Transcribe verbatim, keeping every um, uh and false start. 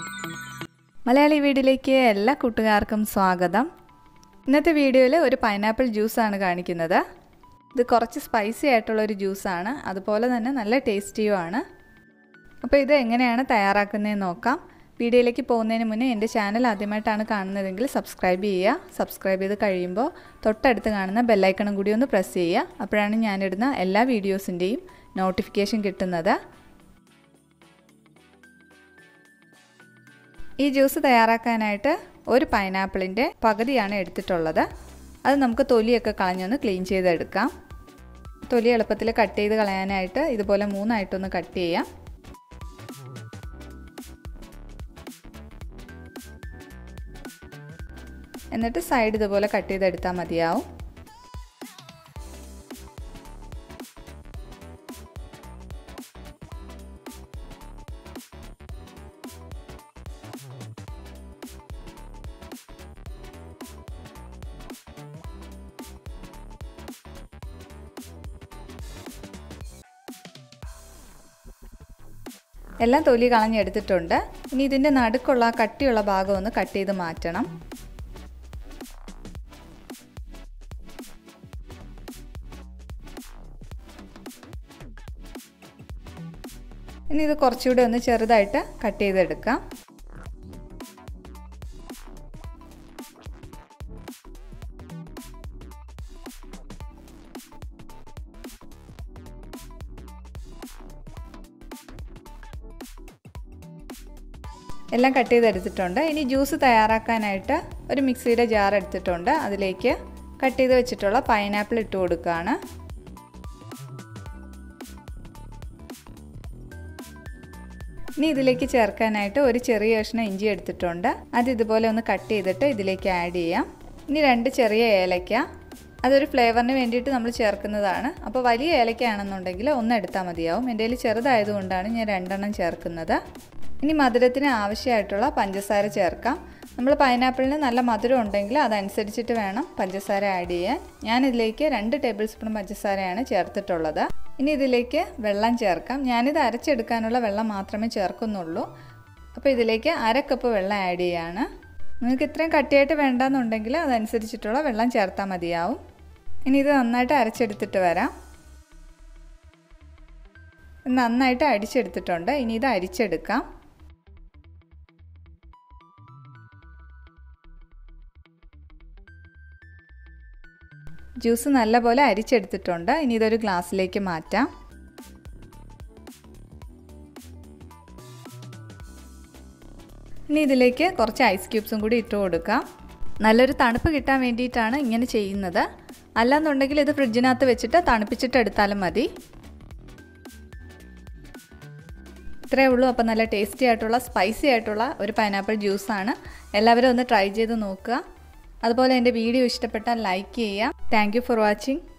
മലയാളി വീഡിയോയിലേക്ക് എല്ലാ കൂട്ടുകാർക്കും സ്വാഗതം. ഇന്നത്തെ വീഡിയോയിൽ ഒരു പൈനാപ്പിൾ ജ്യൂസാണ് കാണിക്കുന്നത്. ഇത് കുറച്ച് സ്പൈസി ആയിട്ടുള്ള ഒരു ജ്യൂസാണ്, അതുപോലെ തന്നെ നല്ല ടേസ്റ്റിയുമാണ്. അപ്പോൾ ഇത് എങ്ങനെയാണ് തയ്യാറാക്കുന്നതെന്ന് നോക്കാം. വീഡിയോയിലേക്ക് പോകുന്നതിന് മുന്നേ എൻ്റെ ചാനൽ ആദ്യമായിട്ടാണ് കാണുന്നതെങ്കിൽ സബ്സ്ക്രൈബ് ചെയ്യുക. സബ്സ്ക്രൈബ് ചെയ്ത് കഴിയുമ്പോൾ തൊട്ടടുത്ത് കാണുന്ന ബെല്ലൈക്കണും കൂടി ഒന്ന് പ്രസ് ചെയ്യുക. അപ്പോഴാണ് ഞാനിടുന്ന എല്ലാ വീഡിയോസിൻ്റെയും നോട്ടിഫിക്കേഷൻ കിട്ടുന്നത്. ഈ ജ്യൂസ് തയ്യാറാക്കാനായിട്ട് ഒരു പൈനാപ്പിളിൻ്റെ പകുതിയാണ് എടുത്തിട്ടുള്ളത്. അത് നമുക്ക് തൊലിയൊക്കെ കളഞ്ഞൊന്ന് ക്ലീൻ ചെയ്തെടുക്കാം. തൊലി എളുപ്പത്തിൽ കട്ട് ചെയ്ത് കളയാനായിട്ട് ഇതുപോലെ മൂന്നായിട്ടൊന്ന് കട്ട് ചെയ്യാം. എന്നിട്ട് സൈഡ് ഇതുപോലെ കട്ട് ചെയ്തെടുത്താൽ മതിയാവും. എല്ലാം തൊലി കളഞ്ഞെടുത്തിട്ടുണ്ട്. ഇനി ഇതിൻ്റെ നടുക്കുള്ള കട്ടിയുള്ള ഭാഗം ഒന്ന് കട്ട് ചെയ്ത് മാറ്റണം. ഇനി ഇത് കുറച്ചുകൂടി ഒന്ന് ചെറുതായിട്ട് കട്ട് ചെയ്തെടുക്കാം. എല്ലാം കട്ട് ചെയ്തെടുത്തിട്ടുണ്ട്. ഇനി ജ്യൂസ് തയ്യാറാക്കാനായിട്ട് ഒരു മിക്സിയുടെ ജാർ എടുത്തിട്ടുണ്ട്. അതിലേക്ക് കട്ട് ചെയ്ത് വെച്ചിട്ടുള്ള പൈനാപ്പിൾ ഇട്ട് കൊടുക്കുകയാണ്. ഇനി ഇതിലേക്ക് ചേർക്കാനായിട്ട് ഒരു ചെറിയ കഷ്ണം ഇഞ്ചി എടുത്തിട്ടുണ്ട്. അത് ഇതുപോലെ ഒന്ന് കട്ട് ചെയ്തിട്ട് ഇതിലേക്ക് ആഡ് ചെയ്യാം. ഇനി രണ്ട് ചെറിയ ഏലക്ക, അതൊരു ഫ്ലേവറിന് വേണ്ടിയിട്ട് നമ്മൾ ചേർക്കുന്നതാണ്. അപ്പോൾ വലിയ ഏലക്കയാണെന്നുണ്ടെങ്കിൽ ഒന്ന് എടുത്താൽ മതിയാവും. എൻ്റെ കയ്യിൽ ചെറുതായതുകൊണ്ടാണ് ഞാൻ രണ്ടെണ്ണം ചേർക്കുന്നത്. ഇനി മധുരത്തിന് ആവശ്യമായിട്ടുള്ള പഞ്ചസാര ചേർക്കാം. നമ്മൾ പൈനാപ്പിളിന് നല്ല മധുരം ഉണ്ടെങ്കിൽ അതനുസരിച്ചിട്ട് വേണം പഞ്ചസാര ആഡ് ചെയ്യാൻ. ഞാനിതിലേക്ക് രണ്ട് ടേബിൾ സ്പൂൺ പഞ്ചസാരയാണ് ചേർത്തിട്ടുള്ളത്. ഇനി ഇതിലേക്ക് വെള്ളം ചേർക്കാം. ഞാനിത് അരച്ചെടുക്കാനുള്ള വെള്ളം മാത്രമേ ചേർക്കുന്നുള്ളൂ. അപ്പോൾ ഇതിലേക്ക് അര കപ്പ് വെള്ളം ആഡ് ചെയ്യാണ്. നിങ്ങൾക്ക് ഇത്രയും കട്ടിയായിട്ട് വേണ്ടെന്നുണ്ടെങ്കിൽ അതനുസരിച്ചിട്ടുള്ള വെള്ളം ചേർത്താൽ മതിയാവും. ഇനി ഇത് നന്നായിട്ട് അരച്ചെടുത്തിട്ട് വരാം. നന്നായിട്ട് അടിച്ചെടുത്തിട്ടുണ്ട്. ഇനി ഇത് അരിച്ചെടുക്കാം. ജ്യൂസ് നല്ലപോലെ അരിച്ചെടുത്തിട്ടുണ്ട്. ഇനി ഇതൊരു ഗ്ലാസ്സിലേക്ക് മാറ്റാം. ഇനി ഇതിലേക്ക് കുറച്ച് ഐസ് ക്യൂബ്സും കൂടി ഇട്ട് കൊടുക്കാം. നല്ലൊരു തണുപ്പ് കിട്ടാൻ വേണ്ടിയിട്ടാണ് ഇങ്ങനെ ചെയ്യുന്നത്. അല്ലാന്നുണ്ടെങ്കിൽ ഇത് ഫ്രിഡ്ജിനകത്ത് വെച്ചിട്ട് തണുപ്പിച്ചിട്ട് എടുത്താലും മതി. ഇത്രയേ ഉള്ളൂ. അപ്പോൾ നല്ല ടേസ്റ്റി ആയിട്ടുള്ള സ്പൈസി ആയിട്ടുള്ള ഒരു പൈനാപ്പിൾ ജ്യൂസാണ്. എല്ലാവരും ഒന്ന് ട്രൈ ചെയ്ത് നോക്കുക. അതുപോലെ എൻ്റെ വീഡിയോ ഇഷ്ടപ്പെട്ടാൽ ലൈക്ക് ചെയ്യുക. Thank you for watching.